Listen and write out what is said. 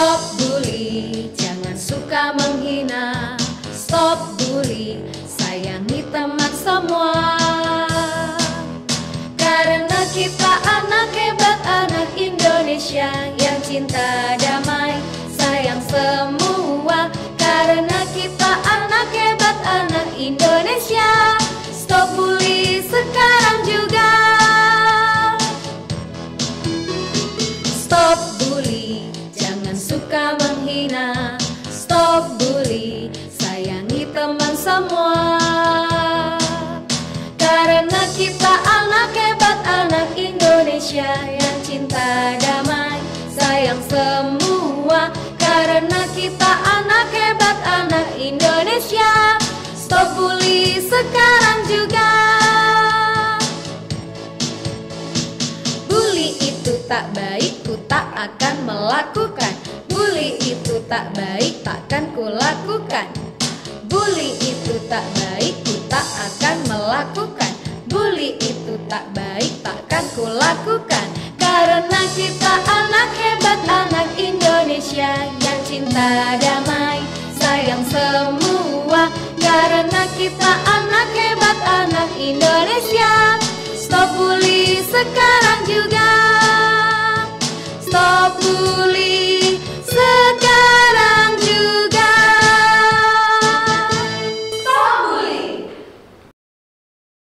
Stop bully, jangan suka menghina. Stop bully, sayangi teman semua. Karena kita anak hebat, anak Indonesia yang cinta damai, sayang semua. Karena kita anak hebat, anak Indonesia. Stop bully sekarang juga. Stop bully, jangan suka menghina. Stop bully, sayangi teman semua. Karena kita anak hebat, anak Indonesia yang cinta damai, sayang semua. Karena kita anak hebat, anak Indonesia. Stop bully sekarang juga. Bully itu tak baik, ku tak akan melakukan. Bully itu tak baik, takkan ku lakukan. Bully itu tak baik, ku tak akan melakukan. Bully itu tak baik, takkan ku lakukan. Karena kita anak hebat, anak Indonesia yang cinta damai, sayang semua. Karena kita anak hebat, anak Indonesia. Stop bully sekarang juga. Stop bully.